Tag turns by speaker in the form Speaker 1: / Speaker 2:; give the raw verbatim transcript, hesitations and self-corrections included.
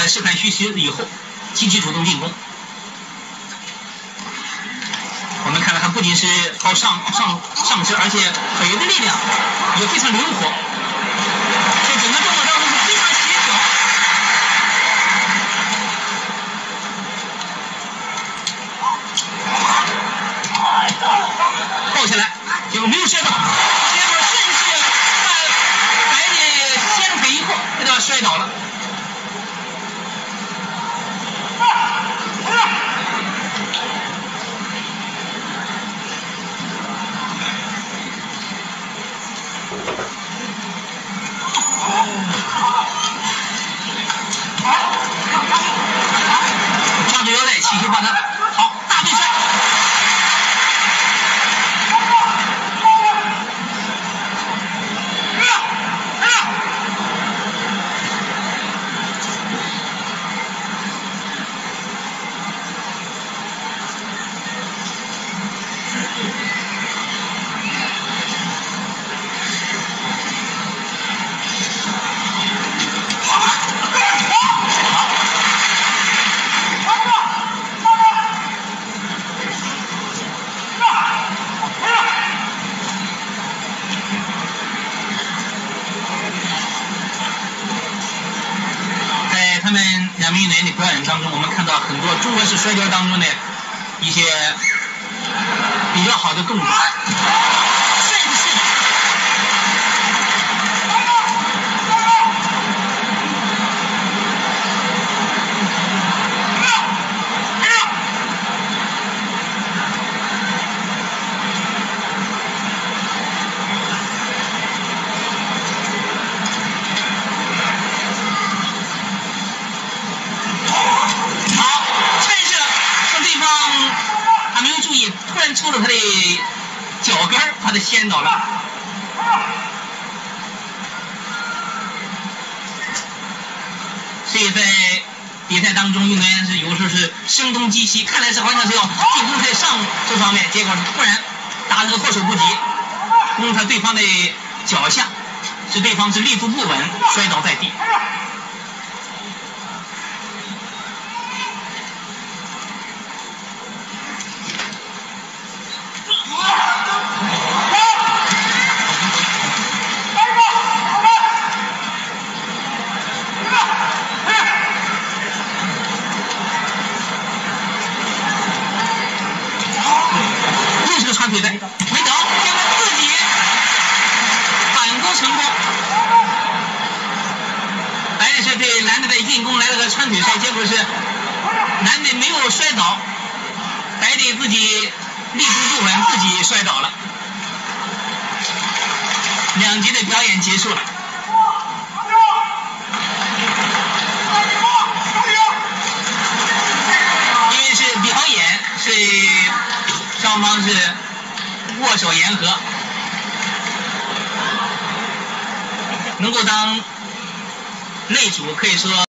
Speaker 1: 呢试探虚实以后，积极主动进攻。我们看到他不仅是靠上上上肢，而且腿的力量也非常灵活，在整个动作当中是非常协调。抱起来，结果没有摔倒，结果顺势把白的先腿一扣，给他摔倒了。抓住腰带，气球把他好大背摔。他们两名运动员的表演当中，我们看到很多中国式摔跤当中的一些比较好的动作，顺势是突然抽了他的脚跟，把他掀倒了。所以在比赛当中，运动员是有时候是声东击西，看来是好像是要进攻在上这方面，结果是突然打这个措手不及，攻他对方的脚下，使对方是立足不稳，摔倒在地。长腿的没倒，结果自己反攻成功。白的是对蓝的的进攻来了个穿腿摔，结果是蓝的没有摔倒，白的自己立足不稳，自己摔倒了。两局的表演结束了。因为是比好演，是双方是握手言和，能够当擂主可以说